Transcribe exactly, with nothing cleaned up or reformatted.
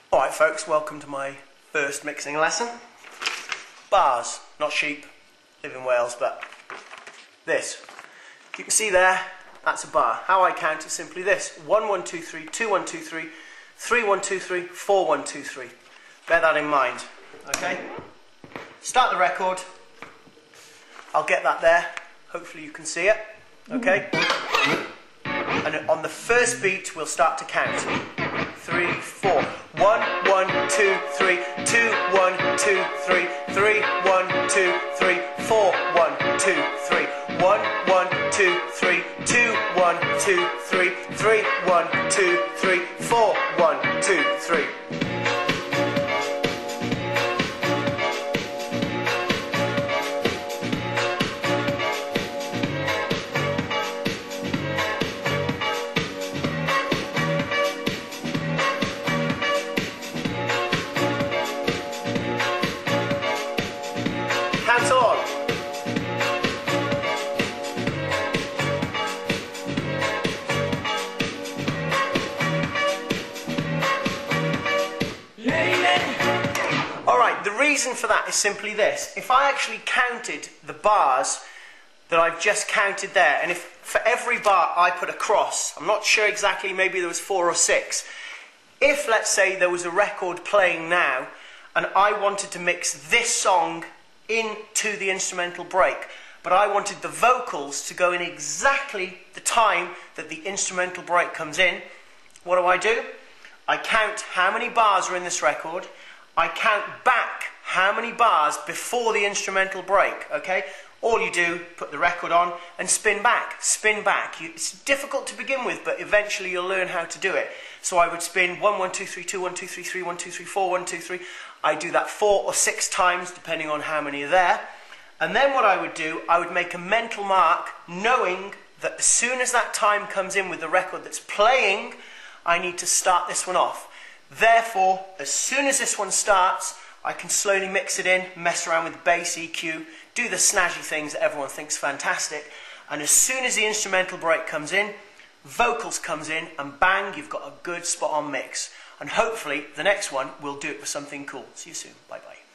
Alright folks, welcome to my first mixing lesson. Bars, not sheep, live in Wales, but this. You can see there, that's a bar. How I count is simply this. one, one, two, three, two, one, two, three, three, one, two, three, four, one, two, three. Bear that in mind, okay? Start the record. I'll get that there. Hopefully you can see it, okay? And on the first beat, we'll start to count. Three, four. One, one, two, three, two, one, two, three, three, one, two, three, four, one, two, three, one, one, two, three, two, one, two, three, three, one, two, three, four, one, two, three. Count on. Alright, the reason for that is simply this. If I actually counted the bars that I've just counted there, and if for every bar I put a cross, I'm not sure exactly, maybe there was four or six. If, let's say, there was a record playing now, and I wanted to mix this song into the instrumental break, but I wanted the vocals to go in exactly the time that the instrumental break comes in, what do I do? I count how many bars are in this record, I count back how many bars before the instrumental break, okay? All you do, put the record on and spin back, spin back. You, it's difficult to begin with, but eventually you'll learn how to do it. So I would spin one, one, two, three, two, one, two, three, three, one, two, three, four, one, two, three. I do that four or six times, depending on how many are there. And then what I would do, I would make a mental mark, knowing that as soon as that time comes in with the record that's playing, I need to start this one off. Therefore, as soon as this one starts, I can slowly mix it in, mess around with the bass, E Q, do the snazzy things that everyone thinks fantastic. And as soon as the instrumental break comes in, vocals comes in, and bang, you've got a good spot-on mix. And hopefully, the next one will do it for something cool. See you soon. Bye-bye.